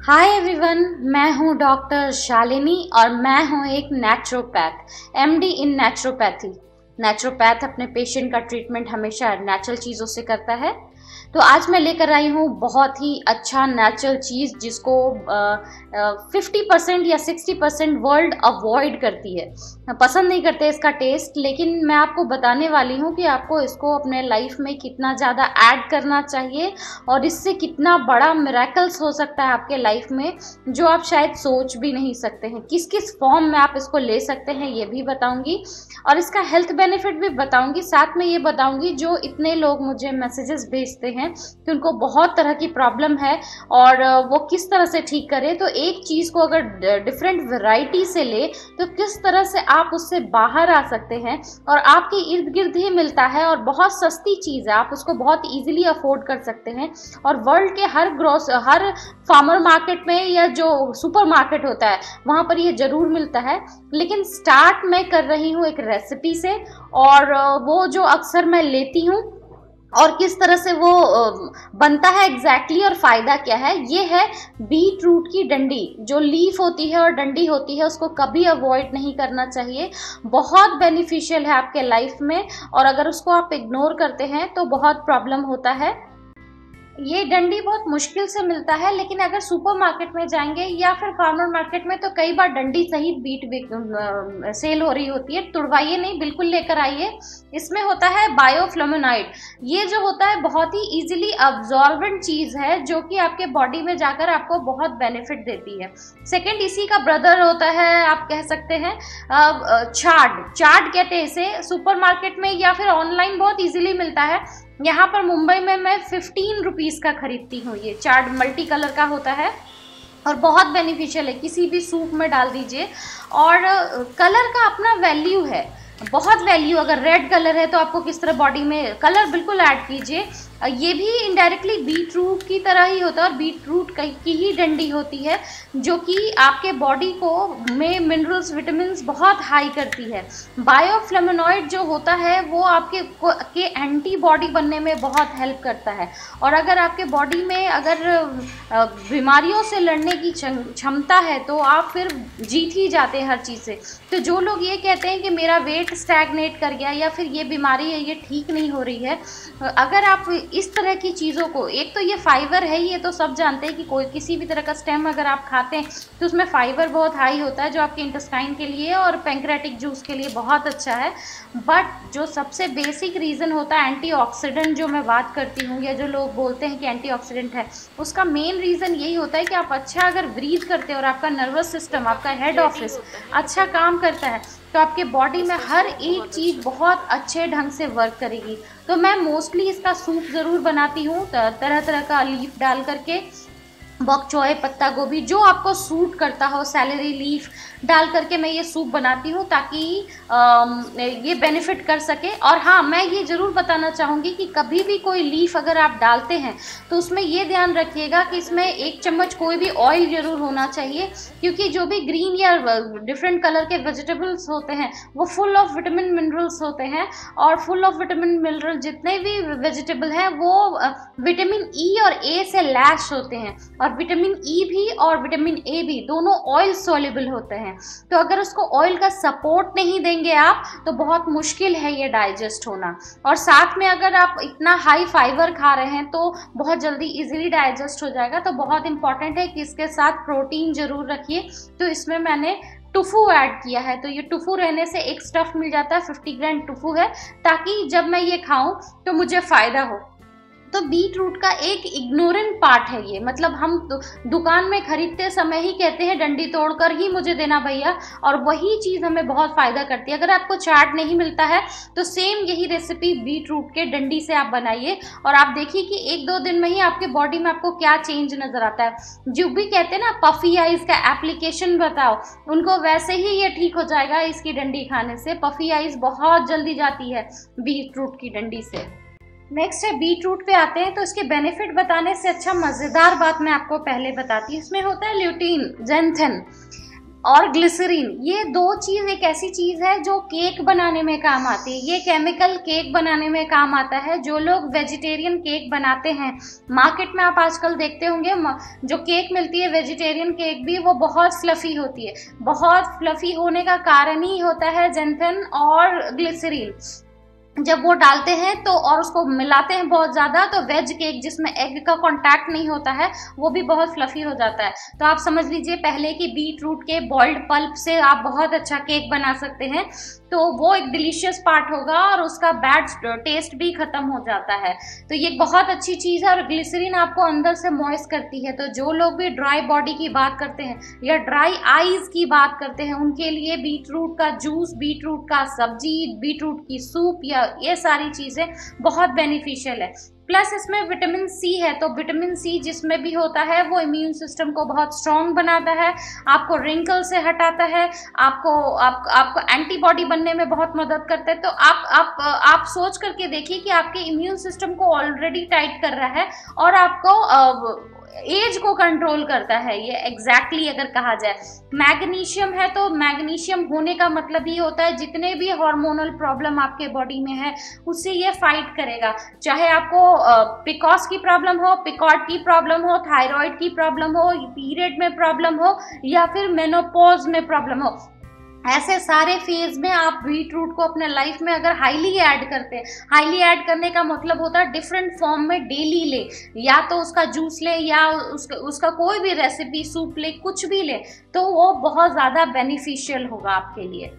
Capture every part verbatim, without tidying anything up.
Hi everyone, मैं हूं doctor Shalini और मैं हूं एक naturopath, MD in naturopathy. Naturopath अपने पेशेंट का ट्रीटमेंट हमेशा नेचुरल चीज़ों से करता है। तो आज मैं लेकर आई हूँ बहुत ही अच्छा नेचुरल चीज़ जिसको फिफ्टी परसेंट या सिक्सटी परसेंट वर्ल्ड अवॉइड करती है, पसंद नहीं करते इसका टेस्ट। लेकिन मैं आपको बताने वाली हूँ कि आपको इसको अपने लाइफ में कितना ज़्यादा ऐड करना चाहिए और इससे कितना बड़ा मिरेकल्स हो सकता है आपके लाइफ में, जो आप शायद सोच भी नहीं सकते हैं। किस किस फॉर्म में आप इसको ले सकते हैं ये भी बताऊंगी और इसका हेल्थ बेनिफिट भी बताऊंगी। साथ में ये बताऊंगी जो इतने लोग मुझे मैसेजेस भेजते हैं कि उनको बहुत तरह की प्रॉब्लम है और वो किस तरह से ठीक करें। तो एक चीज़ को अगर डिफरेंट वैरायटी से ले तो किस तरह से आप उससे बाहर आ सकते हैं और आपके इर्द गिर्द ही मिलता है और बहुत सस्ती चीज़ है, आप उसको बहुत इजीली अफोर्ड कर सकते हैं। और वर्ल्ड के हर ग्रोस हर फार्मर मार्केट में या जो सुपर मार्केट होता है वहाँ पर ये ज़रूर मिलता है। लेकिन स्टार्ट मैं कर रही हूँ एक रेसिपी से, और वो जो अक्सर मैं लेती हूँ और किस तरह से वो बनता है एग्जैक्टली और फ़ायदा क्या है, ये है बीट रूट की डंडी। जो लीफ होती है और डंडी होती है उसको कभी अवॉइड नहीं करना चाहिए, बहुत बेनिफिशियल है आपके लाइफ में। और अगर उसको आप इग्नोर करते हैं तो बहुत प्रॉब्लम होता है। ये डंडी बहुत मुश्किल से मिलता है, लेकिन अगर सुपर मार्केट में जाएंगे या फिर फार्मर मार्केट में तो कई बार डंडी सहित बीट बिक सेल हो रही होती है। तुड़वाइए नहीं, बिल्कुल लेकर आइए। इसमें होता है बायोफ्लेवोनॉइड। ये जो होता है बहुत ही इजीली अब्जॉर्बेंट चीज़ है जो कि आपके बॉडी में जाकर आपको बहुत बेनिफिट देती है। सेकेंड इसी का ब्रदर होता है, आप कह सकते हैं चार्ड। चार्ड कहते हैं इसे। सुपर मार्केट में या फिर ऑनलाइन बहुत ईजिली मिलता है। यहाँ पर मुंबई में मैं फिफ्टीन रुपीज़ का खरीदती हूँ। ये चार्ट मल्टी कलर का होता है और बहुत बेनिफिशियल है, किसी भी सूप में डाल दीजिए। और कलर का अपना वैल्यू है, बहुत वैल्यू। अगर रेड कलर है तो आपको किस तरह बॉडी में कलर बिल्कुल ऐड कीजिए। ये भी इनडायरेक्टली बीट रूट की तरह ही होता है और बीट रूट की ही डंडी होती है जो कि आपके बॉडी को में मिनरल्स विटामिन्स बहुत हाई करती है। बायोफ्लेवोनॉइड जो होता है वो आपके के एंटीबॉडी बनने में बहुत हेल्प करता है। और अगर आपके बॉडी में अगर बीमारियों से लड़ने की क्षमता है तो आप फिर जीत ही जाते हैं हर चीज़ से। तो जो लोग ये कहते हैं कि मेरा वेट स्टैग्नेट कर गया या फिर ये बीमारी है ये ठीक नहीं हो रही है, अगर आप इस तरह की चीज़ों को, एक तो ये फाइबर है, ये तो सब जानते हैं कि कोई किसी भी तरह का स्टेम अगर आप खाते हैं तो उसमें फाइबर बहुत हाई होता है जो आपके इंटेस्टाइन के लिए और पैंक्रेटिक जूस के लिए बहुत अच्छा है। बट जो सबसे बेसिक रीज़न होता है एंटीऑक्सीडेंट जो मैं बात करती हूँ, या जो लोग बोलते हैं कि एंटीऑक्सीडेंट है, उसका मेन रीज़न यही होता है कि आप अच्छा अगर ब्रीथ करते हैं और आपका नर्वस सिस्टम, आपका हेड ऑफिस अच्छा काम करता है तो आपके बॉडी में हर एक चीज़ बहुत अच्छे ढंग से वर्क करेगी। तो मैं मोस्टली इसका सूप ज़रूर बनाती हूँ, तरह तरह का लीफ डाल करके, बक चोय, पत्ता गोभी, जो आपको सूट करता हो, सैलरी लीफ डाल करके मैं ये सूप बनाती हूँ ताकि आ, ये बेनिफिट कर सके। और हाँ, मैं ये ज़रूर बताना चाहूँगी कि कभी भी कोई लीफ अगर आप डालते हैं तो उसमें ये ध्यान रखिएगा कि इसमें एक चम्मच कोई भी ऑयल ज़रूर होना चाहिए, क्योंकि जो भी ग्रीन या डिफरेंट कलर के वेजिटेबल्स होते हैं वो फुल ऑफ विटामिन मिनरल्स होते हैं। और फुल ऑफ विटामिन मिनरल जितने भी वेजिटेबल हैं वो विटामिन ई और ए से लैश होते हैं, और विटामिन ई भी और विटामिन ए भी दोनों ऑयल सॉल्युबल होते हैं। तो अगर उसको ऑयल का सपोर्ट नहीं देंगे आप तो बहुत मुश्किल है ये डाइजेस्ट होना। और साथ में अगर आप इतना हाई फाइबर खा रहे हैं तो बहुत जल्दी इजीली डाइजेस्ट हो जाएगा। तो बहुत इंपॉर्टेंट है कि इसके साथ प्रोटीन जरूर रखिए। तो इसमें मैंने टोफू ऐड किया है, तो ये टोफू रहने से एक स्टफ मिल जाता है, फिफ्टी ग्राम टोफू है, ताकि जब मैं ये खाऊं तो मुझे फ़ायदा हो। तो बीट रूट का एक इग्नोरेंट पार्ट है ये, मतलब हम दुकान में खरीदते समय ही कहते हैं डंडी तोड़कर ही मुझे देना भैया, और वही चीज़ हमें बहुत फ़ायदा करती है। अगर आपको चाट नहीं मिलता है तो सेम यही रेसिपी बीट रूट के डंडी से आप बनाइए और आप देखिए कि एक दो दिन में ही आपके बॉडी में आपको क्या चेंज नज़र आता है। जो भी कहते हैं ना पफी आइज़ का एप्लीकेशन बताओ, उनको वैसे ही ये ठीक हो जाएगा इसकी डंडी खाने से। पफी आइज़ बहुत जल्दी जाती है बीट रूट की डंडी से। नेक्स्ट है बीट रूट पे आते हैं। तो इसके बेनिफिट बताने से अच्छा मज़ेदार बात मैं आपको पहले बताती हूँ। इसमें होता है ल्यूटीन, जेंथन। और ग्लिसरीन, ये दो चीज एक ऐसी चीज है जो केक बनाने में काम आती है। ये केमिकल केक बनाने में काम आता है। जो लोग वेजिटेरियन केक बनाते हैं, मार्केट में आप आजकल देखते होंगे जो केक मिलती है वेजिटेरियन केक भी, वो बहुत फ्लफी होती है। बहुत फ्लफी होने का कारण ही होता है ज़ैंथेन और ग्लिसरीन। जब वो डालते हैं तो और उसको मिलाते हैं बहुत ज़्यादा, तो वेज केक जिसमें एग का कांटेक्ट नहीं होता है वो भी बहुत फ्लफी हो जाता है। तो आप समझ लीजिए पहले कि बीट रूट के बॉइल्ड पल्प से आप बहुत अच्छा केक बना सकते हैं, तो वो एक डिलीशियस पार्ट होगा और उसका बैड टेस्ट भी खत्म हो जाता है। तो ये बहुत अच्छी चीज़ है। और ग्लिसरीन आपको अंदर से मॉइस्ट करती है। तो जो लोग भी ड्राई बॉडी की बात करते हैं या ड्राई आईज की बात करते हैं, उनके लिए बीट रूट का जूस, बीट रूट का सब्जी, बीट रूट की सूप या ये सारी चीज़ें बहुत बेनिफिशियल है। प्लस इसमें विटामिन सी है, तो विटामिन सी जिसमें भी होता है वो इम्यून सिस्टम को बहुत स्ट्रॉन्ग बनाता है, आपको रिंकल से हटाता है, आपको आप, आपको एंटीबॉडी बनने में बहुत मदद करता है। तो आप आप आप सोच करके देखिए कि आपके इम्यून सिस्टम को ऑलरेडी टाइट कर रहा है और आपको एज को कंट्रोल करता है ये एग्जैक्टली exactly अगर कहा जाए। मैग्नीशियम है, तो मैग्नीशियम होने का मतलब ये होता है जितने भी हार्मोनल प्रॉब्लम आपके बॉडी में है उससे ये फाइट करेगा। चाहे आपको पिकॉस की प्रॉब्लम हो, पिकॉट की प्रॉब्लम हो, थायराइड की प्रॉब्लम हो, पीरियड में प्रॉब्लम हो या फिर मेनोपॉज में प्रॉब्लम हो, ऐसे सारे फेज में आप बीट रूट को अपने लाइफ में अगर हाईली ऐड करते हैं, हाईली ऐड करने का मतलब होता है डिफरेंट फॉर्म में डेली ले, या तो उसका जूस ले या उसका उसका कोई भी रेसिपी सूप ले, कुछ भी ले, तो वो बहुत ज़्यादा बेनिफिशियल होगा आपके लिए।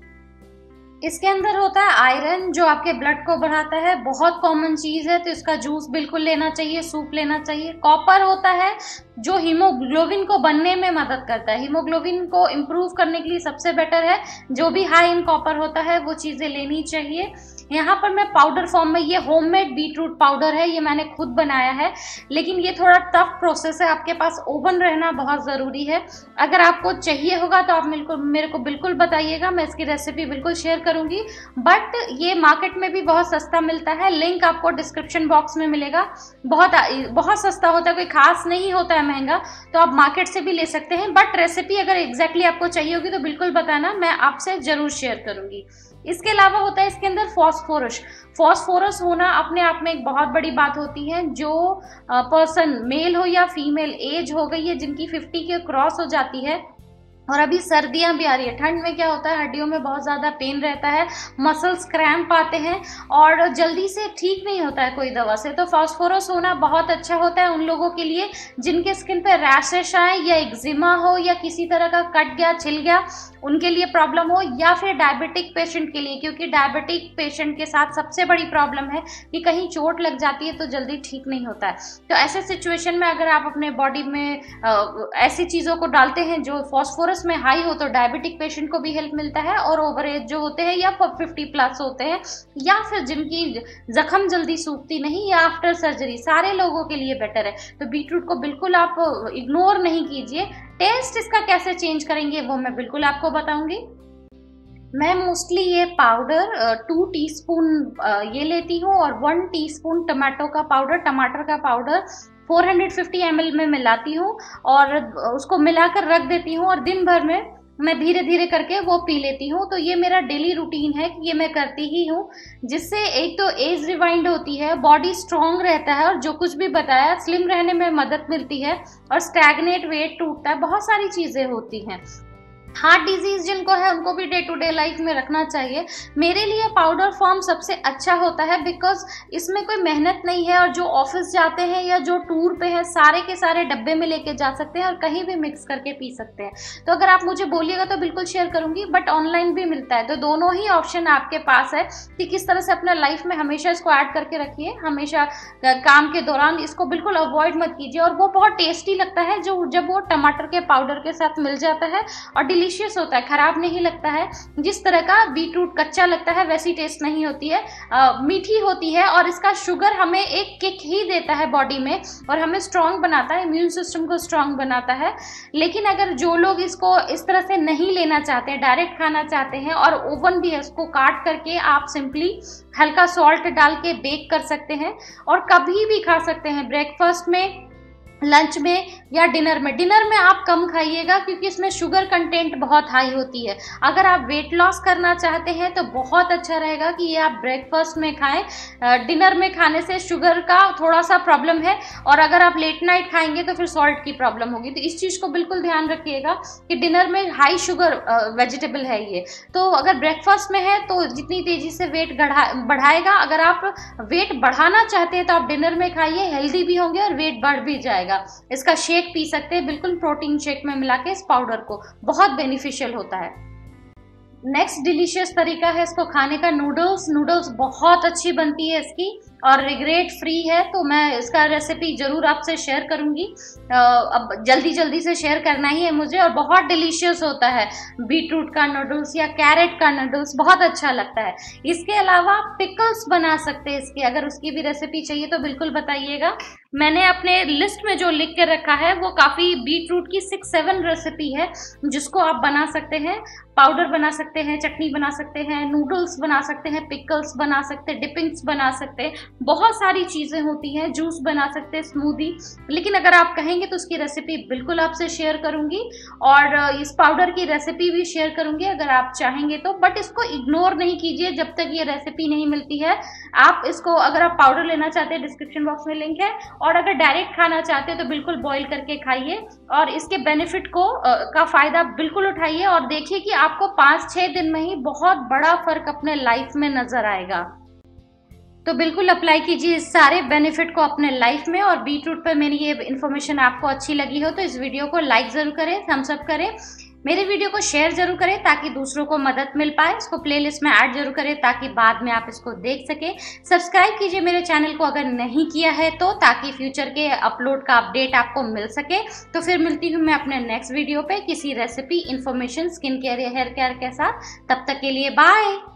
इसके अंदर होता है आयरन जो आपके ब्लड को बढ़ाता है, बहुत कॉमन चीज़ है, तो इसका जूस बिल्कुल लेना चाहिए, सूप लेना चाहिए। कॉपर होता है जो हीमोग्लोबिन को बनने में मदद करता है, हीमोग्लोबिन को इम्प्रूव करने के लिए सबसे बेटर है। जो भी हाई इन कॉपर होता है वो चीज़ें लेनी चाहिए। यहाँ पर मैं पाउडर फॉर्म में, ये होममेड बीट रूट पाउडर है, ये मैंने खुद बनाया है, लेकिन ये थोड़ा टफ प्रोसेस है, आपके पास ओवन रहना बहुत ज़रूरी है। अगर आपको चाहिए होगा तो आप मेरे को मेरे को बिल्कुल बताइएगा, मैं इसकी रेसिपी बिल्कुल शेयर करूँगी। बट ये मार्केट में भी बहुत सस्ता मिलता है, लिंक आपको डिस्क्रिप्शन बॉक्स में मिलेगा। बहुत बहुत सस्ता होता है, कोई खास नहीं होता है महंगा, तो आप मार्केट से भी ले सकते हैं। बट रेसिपी अगर एग्जैक्टली आपको चाहिए होगी तो बिल्कुल बताना, मैं आपसे ज़रूर शेयर करूँगी। इसके अलावा होता है इसके अंदर फॉस्फोरस। फॉस्फोरस होना अपने आप में एक बहुत बड़ी बात होती है। जो पर्सन मेल हो या फीमेल, एज हो गई है जिनकी फिफ्टी के क्रॉस हो जाती है, और अभी सर्दियां भी आ रही है, ठंड में क्या होता है हड्डियों में बहुत ज़्यादा पेन रहता है, मसल्स क्रैम्प आते हैं और जल्दी से ठीक नहीं होता है कोई दवा से। तो फास्फोरस होना बहुत अच्छा होता है उन लोगों के लिए जिनके स्किन पे रैशेस आए या एक्जिमा हो या किसी तरह का कट गया, छिल गया, उनके लिए प्रॉब्लम हो, या फिर डायबिटिक पेशेंट के लिए, क्योंकि डायबिटिक पेशेंट के साथ सबसे बड़ी प्रॉब्लम है कि कहीं चोट लग जाती है तो जल्दी ठीक नहीं होता है। तो ऐसे सिचुएशन में अगर आप अपने बॉडी में ऐसी चीज़ों को डालते हैं जो फॉस्फोरस में हाई हो, तो डायबिटिक पेशेंट को भी हेल्प मिलता है, और ओवर एज जो होते हैं या फिफ्टी प्लस होते हैं या फिर जिनकी जख्म जल्दी सूखती नहीं या आफ्टर सर्जरी, सारे लोगों के लिए बेटर है। तो बीट रूट को बिल्कुल आप इग्नोर नहीं कीजिए। टेस्ट इसका कैसे चेंज करेंगे वो मैं बिल्कुल आपको बताऊंगी। मैं मोस्टली ये पाउडर टू टीस्पून ये लेती हूँ और वन टीस्पून टमाटो का पाउडर, टमाटर का powder four hundred fifty M L में मिलाती हूँ और उसको मिलाकर रख देती हूँ, और दिन भर में मैं धीरे धीरे करके वो पी लेती हूँ। तो ये मेरा डेली रूटीन है कि ये मैं करती ही हूँ, जिससे एक तो एज रिवाइंड होती है, बॉडी स्ट्रॉन्ग रहता है, और जो कुछ भी बताया स्लिम रहने में मदद मिलती है, और स्टैग्नेट वेट टूटता है, बहुत सारी चीज़ें होती हैं। हार्ट डिजीज जिनको है उनको भी डे टू डे लाइफ में रखना चाहिए। मेरे लिए पाउडर फॉर्म सबसे अच्छा होता है बिकॉज इसमें कोई मेहनत नहीं है, और जो ऑफिस जाते हैं या जो टूर पे हैं सारे के सारे डब्बे में लेके जा सकते हैं और कहीं भी मिक्स करके पी सकते हैं। तो अगर आप मुझे बोलिएगा तो बिल्कुल शेयर करूंगी, बट ऑनलाइन भी मिलता है। तो दोनों ही ऑप्शन आपके पास है कि किस तरह से अपने लाइफ में हमेशा इसको ऐड करके रखिए, हमेशा काम के दौरान इसको बिल्कुल अवॉइड मत कीजिए। और वो बहुत टेस्टी लगता है जो जब वो टमाटर के पाउडर के साथ मिल जाता है, और डिलीशियस होता है, खराब नहीं लगता है। जिस तरह का बीट रूट कच्चा लगता है वैसी टेस्ट नहीं होती है, आ, मीठी होती है, और इसका शुगर हमें एक किक ही देता है बॉडी में और हमें स्ट्रांग बनाता है, इम्यून सिस्टम को स्ट्रांग बनाता है। लेकिन अगर जो लोग इसको इस तरह से नहीं लेना चाहते हैं, डायरेक्ट खाना चाहते हैं, और ओवन भी है, उसको काट करके आप सिंपली हल्का सॉल्ट डाल के बेक कर सकते हैं और कभी भी खा सकते हैं, ब्रेकफास्ट में, लंच में या डिनर में। डिनर में आप कम खाइएगा क्योंकि इसमें शुगर कंटेंट बहुत हाई होती है। अगर आप वेट लॉस करना चाहते हैं तो बहुत अच्छा रहेगा कि ये आप ब्रेकफास्ट में खाएं। डिनर में खाने से शुगर का थोड़ा सा प्रॉब्लम है, और अगर आप लेट नाइट खाएंगे तो फिर सॉल्ट की प्रॉब्लम होगी। तो इस चीज़ को बिल्कुल ध्यान रखिएगा कि डिनर में हाई शुगर वेजिटेबल है ये। तो अगर ब्रेकफास्ट में है तो जितनी तेज़ी से वेट बढ़ाएगा। अगर आप वेट बढ़ाना चाहते हैं तो आप डिनर में खाइए, हेल्दी भी होंगे और वेट बढ़ भी जाएगा। इसका शेक पी सकते हैं, बिल्कुल प्रोटीन शेक में मिला के इस पाउडर को, बहुत बेनिफिशियल होता है। नेक्स्ट डिलीशियस तरीका है इसको खाने का, नूडल्स। नूडल्स बहुत अच्छी बनती है इसकी और रिग्रेट फ्री है, तो मैं इसका रेसिपी ज़रूर आपसे शेयर करूंगी। अब जल्दी जल्दी से शेयर करना ही है मुझे, और बहुत डिलीशियस होता है। बीटरूट का नूडल्स या कैरेट का नूडल्स बहुत अच्छा लगता है। इसके अलावा पिकल्स बना सकते हैं इसकी, अगर उसकी भी रेसिपी चाहिए तो बिल्कुल बताइएगा। मैंने अपने लिस्ट में जो लिख के रखा है वो काफ़ी बीटरूट की सिक्स सेवन रेसिपी है जिसको आप बना सकते हैं। पाउडर बना सकते हैं, चटनी बना सकते हैं, नूडल्स बना सकते हैं, पिकल्स बना सकते हैं, डिपिंग्स बना सकते हैं, बहुत सारी चीज़ें होती हैं, जूस बना सकते हैं, स्मूदी। लेकिन अगर आप कहेंगे तो उसकी रेसिपी बिल्कुल आपसे शेयर करूंगी, और इस पाउडर की रेसिपी भी शेयर करूंगी अगर आप चाहेंगे तो। बट इसको इग्नोर नहीं कीजिए जब तक ये रेसिपी नहीं मिलती है। आप इसको, अगर आप पाउडर लेना चाहते हैं डिस्क्रिप्शन बॉक्स में लिंक है, और अगर डायरेक्ट खाना चाहते हैं तो बिल्कुल बॉईल करके खाइए और इसके बेनिफिट को आ, का फ़ायदा बिल्कुल उठाइए, और देखिए कि आपको पाँच छः दिन में ही बहुत बड़ा फर्क अपने लाइफ में नजर आएगा। तो बिल्कुल अप्लाई कीजिए इस सारे बेनिफिट को अपने लाइफ में। और बीटरूट पर मेरी ये इन्फॉर्मेशन आपको अच्छी लगी हो तो इस वीडियो को लाइक ज़रूर करें, थम्स अप करें, मेरे वीडियो को शेयर जरूर करें ताकि दूसरों को मदद मिल पाए। इसको प्लेलिस्ट में ऐड जरूर करें ताकि बाद में आप इसको देख सकें। सब्सक्राइब कीजिए मेरे चैनल को अगर नहीं किया है तो, ताकि फ्यूचर के अपलोड का अपडेट आपको मिल सके। तो फिर मिलती हूँ मैं अपने नेक्स्ट वीडियो पे किसी रेसिपी, इन्फॉर्मेशन, स्किन केयर या हेयर केयर के साथ। तब तक के लिए बाय।